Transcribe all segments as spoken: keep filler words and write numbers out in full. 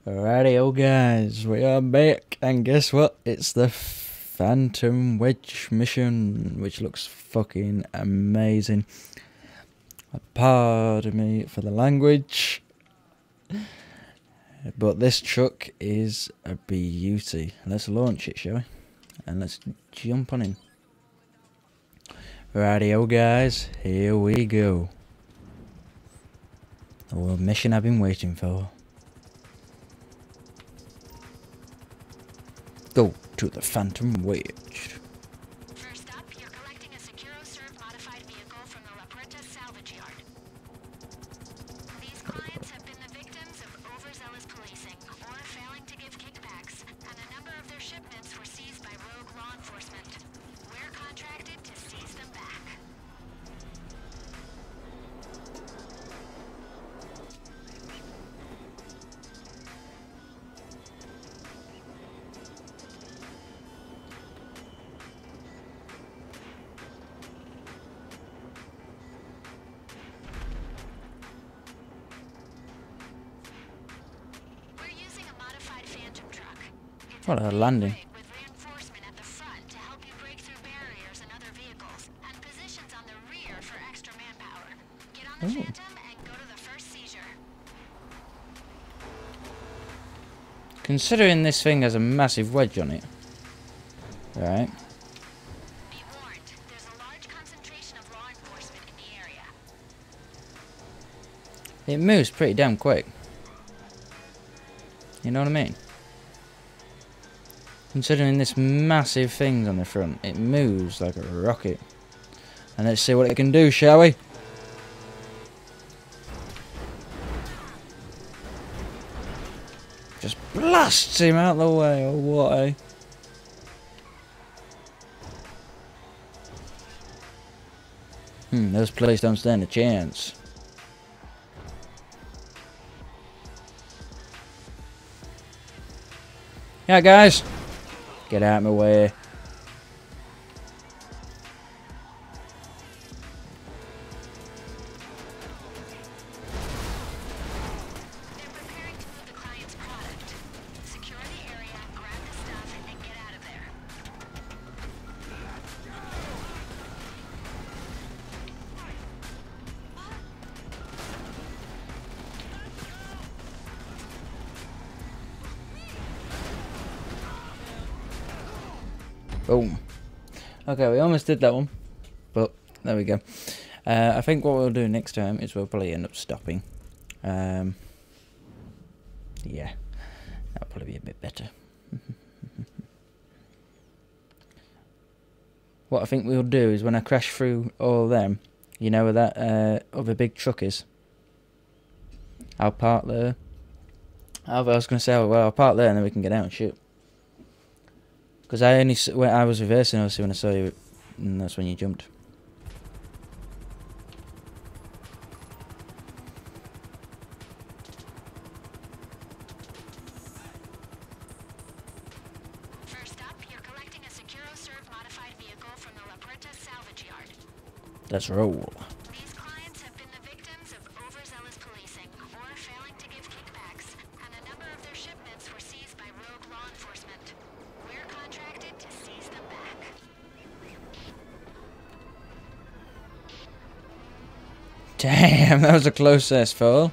Alrighty, guys, we are back, and guess what? It's the Phantom Wedge mission, which looks fucking amazing. Pardon me for the language, but this truck is a beauty. Let's launch it, shall we? And let's jump on in. Rightio, guys, here we go. The mission I've been waiting for. Go to the Phantom Wedge. First up, you're collecting a SecuroServ modified vehicle from the La Puerta salvage yard. These clients have been the victims of overzealous policing or failing to give kickbacks, and a number of their shipments were seized by rogue law enforcement. We're contracted to seize them back. Phantom truck. It's What a landing. with reinforcement at the front to help you break through barriers and other vehicles, and positions on the rear for extra manpower. Get on the Ooh. Phantom and go to the first seizure. Considering this thing has a massive wedge on it, right? Be warned, there's a large concentration of law enforcement in the area. It moves pretty damn quick. You know what I mean? Considering this massive thing's on the front, it moves like a rocket. And let's see what it can do, shall we? Just blasts him out the way, or what, eh? Hmm, those police don't stand a chance. Yeah, guys, get out of my way. They're preparing to move the client's product. Secure the area, grab the stuff, and get out of there. Boom. Okay, we almost did that one, but there we go. Uh, I think what we'll do next time is we'll probably end up stopping. Um, yeah, that'll probably be a bit better. What I think we'll do is when I crash through all of them, you know where that uh, other big truck is? I'll park there. I was going to say, oh, well, I'll park there and then we can get out and shoot. Because I only s when I was reversing, obviously, when I saw you, and that's when you jumped. First up, you're collecting a SecuroServ modified vehicle from the La Puerta salvage yard. Let's roll. These clients have been the victims of overzealous policing or failing to give kickbacks, and a number of their shipments were seized by rogue law enforcement. We're contracted to seize them back. Damn, that was a close ass fall.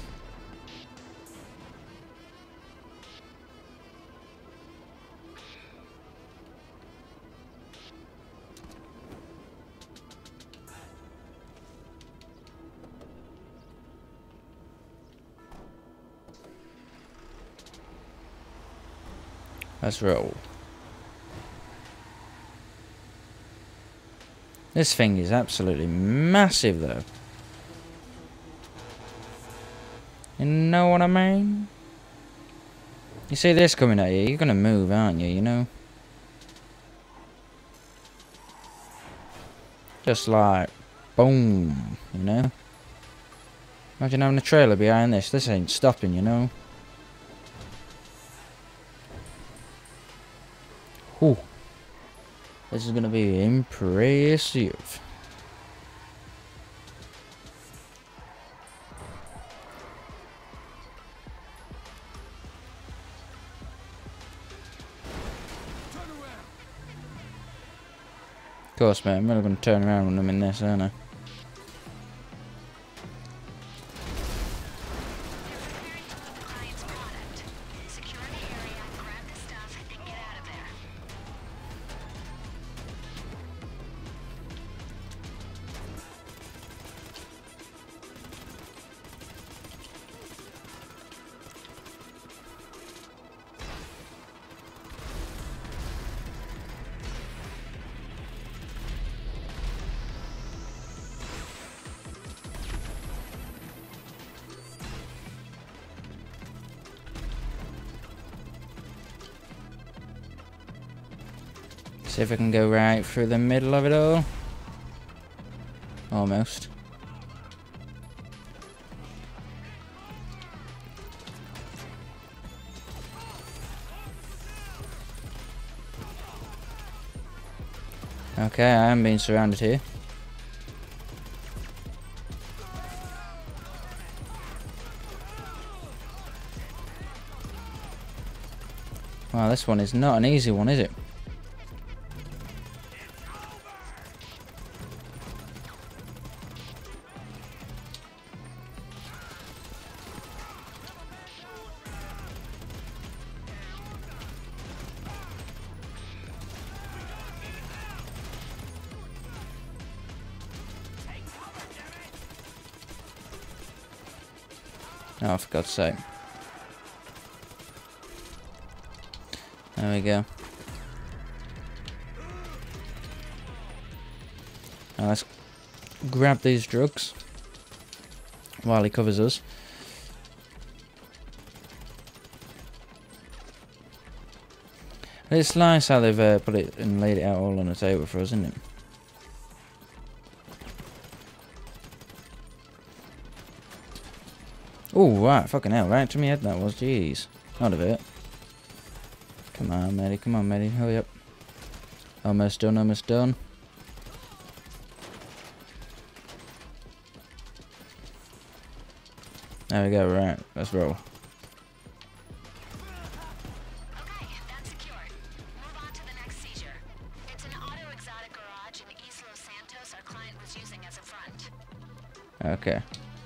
Let's roll. This thing is absolutely massive, though. You know what I mean? You see this coming at you, you're gonna move, aren't you, you know? Just like, boom, you know? Imagine having a trailer behind this, this ain't stopping, you know? Whew. This is gonna be impressive. Of course, mate. I'm really going to turn around when I'm in this, aren't I? See if I can go right through the middle of it all. Almost. Okay, I am being surrounded here. Wow, this one is not an easy one, is it? Oh, for God's sake. There we go. Now let's grab these drugs while he covers us. It's nice how they've uh, put it and laid it out all on the table for us, isn't it? Oh, right, fucking hell, right to my head that was, jeez. Not a bit. Come on, matey, come on, matey, hurry up. Almost done, almost done. There we go, right, let's roll. Okay, that's secured. Move on to the next seizure. It's an auto exotic garage in East Los Santos our client was using as a front. Okay.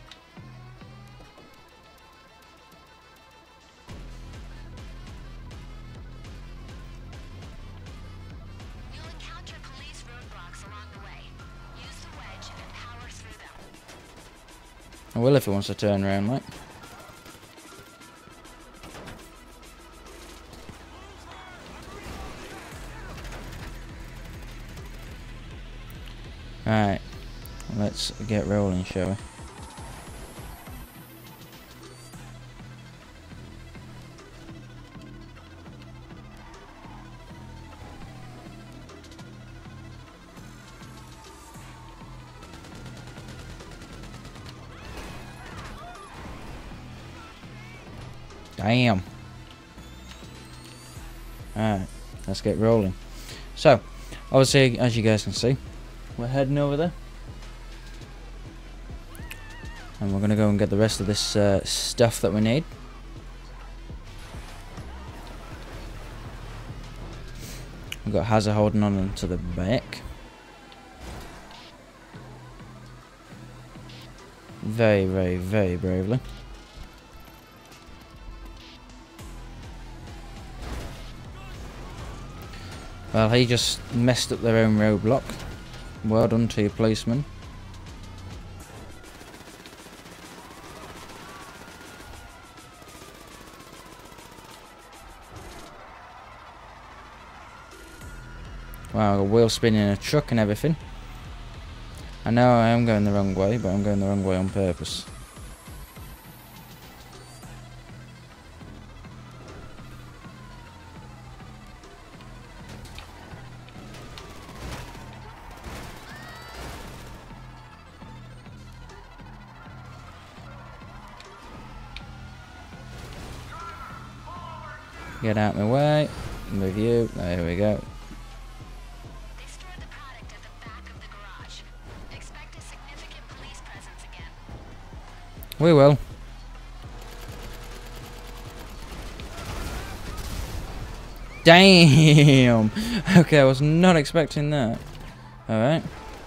I will if he wants to turn around, like. Right, let's get rolling, shall we? Damn. Alright, let's get rolling. So, obviously, as you guys can see, we're heading over there. And we're going to go and get the rest of this uh, stuff that we need. We've got Hazard holding on to the back. Very, very, very bravely. Well, he just messed up their own roadblock. Well done to your policeman. Wow, got wheel spinning in a truck and everything. I know I am going the wrong way, but I'm going the wrong way on purpose. Get out of my way. Move you. There we go. They stored the product at the back of the garage. Expect a significant police presence again. We will. Damn. Okay, I was not expecting that. Alright.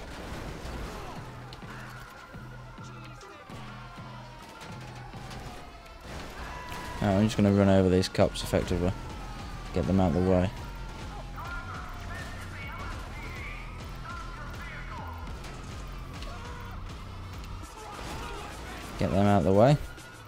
Alright, I'm just going to run over these cops effectively. Get them out of the way. Get them out of the way.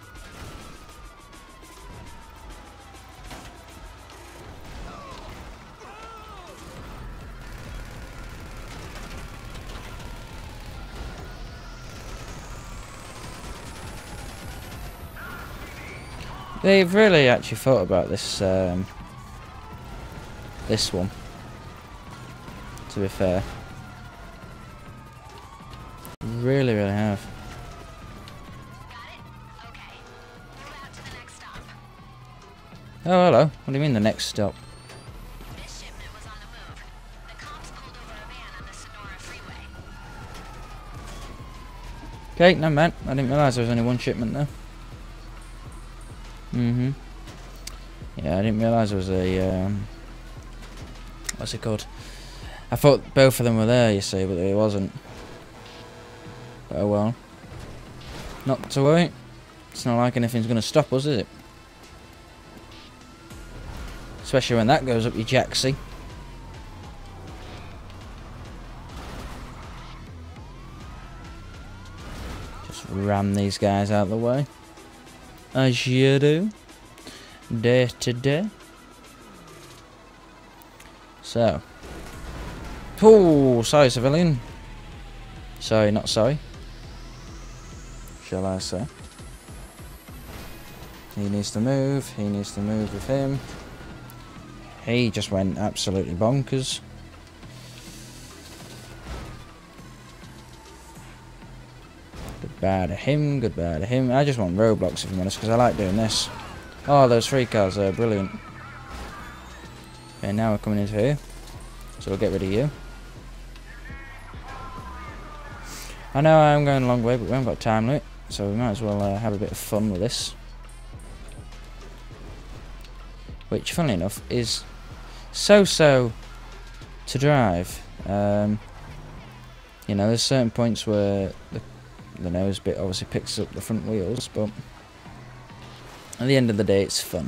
They've really actually thought about this um, this one, to be fair. Really, really have. Oh, hello. What do you mean the next stop? This shipment was on the move. The cops pulled over a van on the Sonora freeway. Okay, no man. I didn't realise there was only one shipment there. Mm-hmm. Yeah, I didn't realise there was a, um... what's it called? I thought both of them were there, you see, but it wasn't. But oh well. Not to worry. It's not like anything's going to stop us, is it? Especially when that goes up your jacksie. Just ram these guys out of the way. As you do. Day to day. So. Oh, sorry, civilian. Sorry, not sorry. Shall I say? He needs to move. He needs to move with him. He just went absolutely bonkers. Goodbye to him, goodbye to him. I just want roadblocks if I'm honest, because I like doing this. Oh, those three cars there, brilliant. Okay, now we're coming into here. So we'll get rid of you. I know I'm going a long way, but we haven't got time limit, so we might as well uh, have a bit of fun with this. Which, funnily enough, is so-so to drive. Um, you know, there's certain points where the, the nose bit obviously picks up the front wheels, but at the end of the day, it's fun.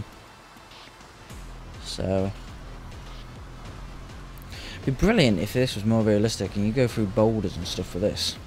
So, it'd be brilliant if this was more realistic and you go through boulders and stuff for this.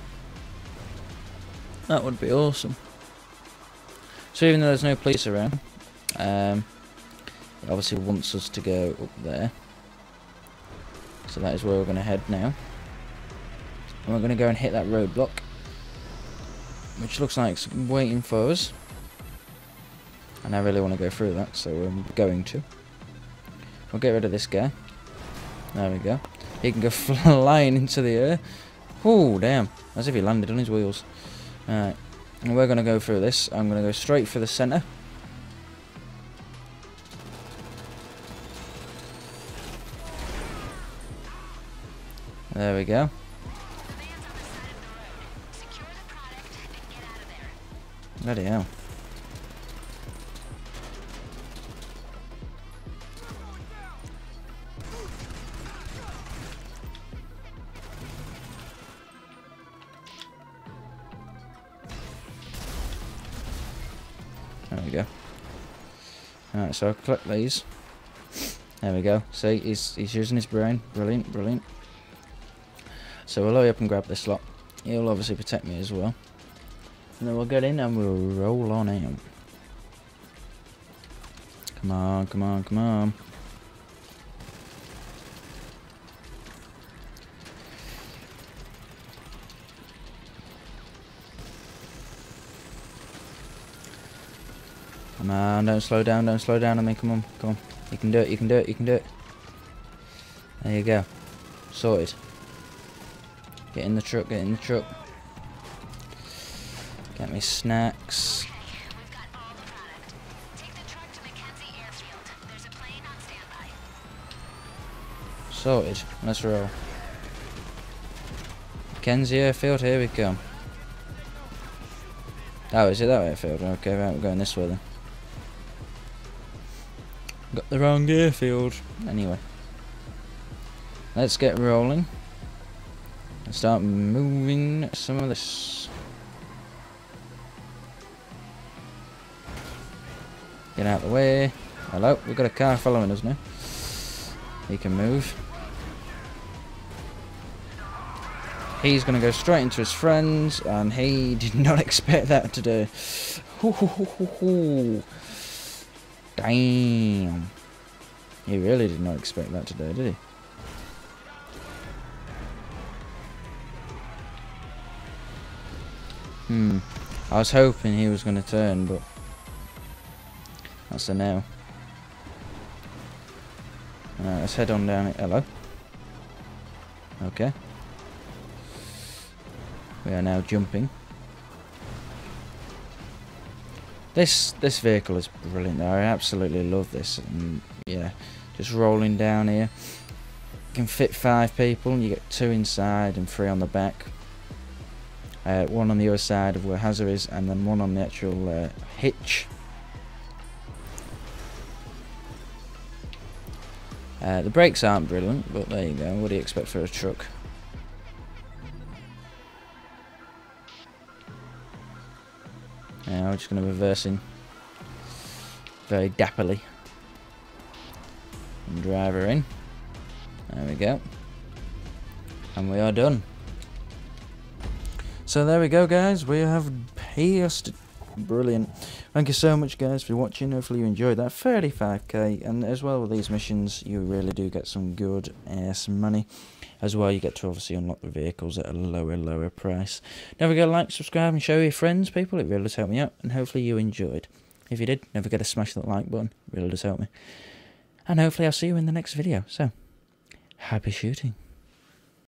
That would be awesome. So even though there's no police around, um, it obviously wants us to go up there. So that is where we're going to head now. And we're going to go and hit that roadblock, which looks like it's waiting for us. And I really want to go through that, so I'm going to. We'll get rid of this guy. There we go. He can go flying into the air. Oh, damn. As if he landed on his wheels. Alright. And we're going to go through this. I'm going to go straight for the centre. There we go. Bloody hell. There we go. Alright, so I'll collect these. There we go. See, he's, he's using his brain. Brilliant, brilliant. So we'll hurry up and grab this lot. He'll obviously protect me as well. And then we'll get in and we'll roll on out. Come on, come on, come on. Come on, don't slow down, don't slow down on me, come on, come on. You can do it, you can do it, you can do it. There you go. Sorted. Get in the truck, get in the truck. Get me snacks. Okay, we've got all the product. Take the truck to McKenzie Airfield. There's a plane on standby. Sorted. Let's roll. Mackenzie Airfield, here we come. Oh, is it that airfield? Okay, right, we're going this way then. Got the wrong airfield. Anyway. Let's get rolling. and start moving some of this. Get out of the way. Hello, we've got a car following us now. He can move. He's going to go straight into his friends, and he did not expect that to do. Hoo, hoo, hoo, hoo, hoo. Damn. He really did not expect that to do, did he? Hmm. I was hoping he was going to turn, but that's a no. Alright, let's head on down it. Hello. Okay. We are now jumping. This this vehicle is brilliant. I absolutely love this. And yeah, just rolling down here. You can fit five people. You get two inside and three on the back. Uh, one on the other side of where Hazard is, and then one on the actual uh, hitch. Uh, the brakes aren't brilliant, but there you go. What do you expect for a truck? Now we're just going to reverse in very dapperly and drive her in. There we go. And we are done. So there we go, guys. We have pierced. Brilliant. Thank you so much, guys, for watching. Hopefully you enjoyed that. thirty-five K, and as well with these missions, you really do get some good ass money. As well, you get to obviously unlock the vehicles at a lower, lower price. Don't forget to like, subscribe, and show your friends, people. It really does help me out, and hopefully you enjoyed. If you did, don't forget to smash that like button. It really does help me. And hopefully I'll see you in the next video. So, happy shooting.